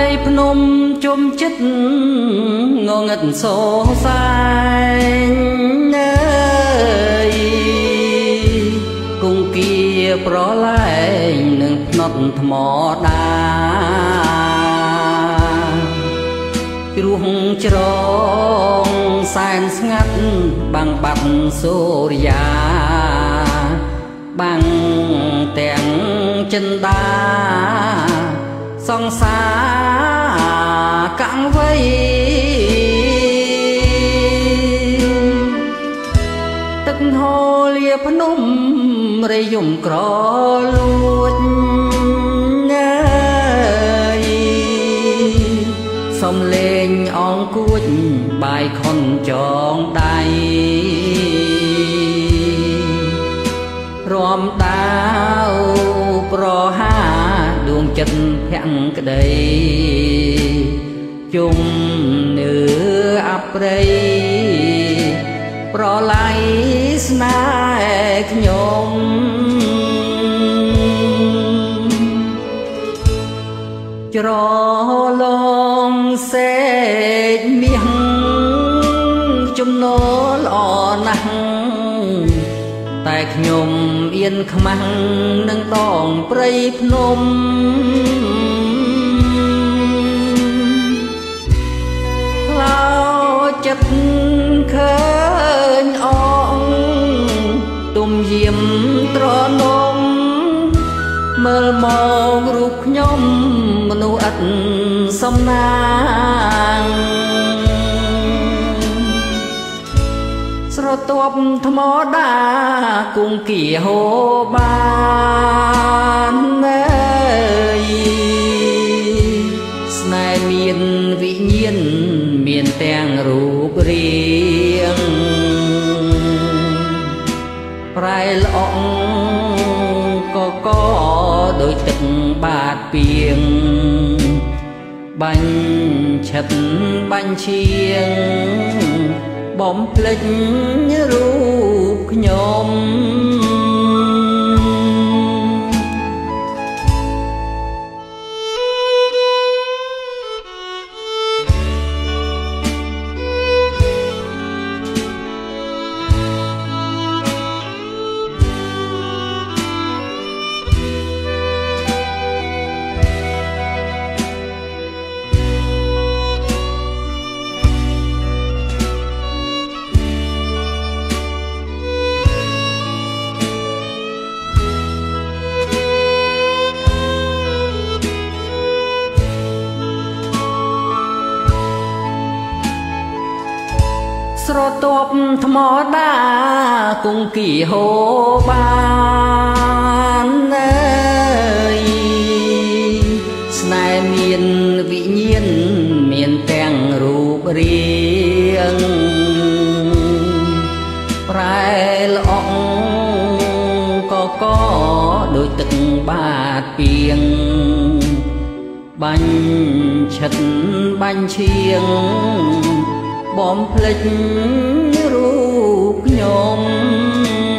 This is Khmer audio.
ភ្នំជុំចិត្តងងឹតសោសាយអើយគង្គគាប្រឡែងនឹងភ្នត់ថ្មដាជ្រុះច្រងសែនស្ងាត់បាំងបាត់សូរិយាបាំងទាំងចិន្តាសង្សារកាំងវៃទឹកហូរលាភ្នំរយំក្រលួចអើយសំលេងអងគួចបាយខុនចងដៃរំដាវប្រហាដួងចិត្តភាំងក្តីជុំនឿអប្រិយប្រឡ័យស្នេហ៍ខ្ញុំច្រឡងសេកមាសចំណូលល្អណាស់តែខ្ញុំអៀនខ្មាំងនឹងដងព្រៃភ្នំឡោចិត្តឃើញអងទុំយាមត្រនំមើលមករូបខ្ញុំមនុស្សឥតសំណាងស្រទាប់ថ្មដាគង្គគាហូបានអើយស្នេហ៍មានវិញ្ញាណមានទាំងរូបរាងប្រែល្អកកដោយទឹកបាតពីងបាញ់ឆិតបាញ់ឈៀងបំភ្លេចរូបខ្ញុំស្រទាប់ថ្មដាគង្គគាហូបានអើយស្នេហ៍មានវិញ្ញាណមានទាំងរូបរាងប្រែល្អកកដោយទឹកបាតពីងបាញ់ឆិតបាញ់ឈៀងបំភ្លេចរូបខ្ញុំ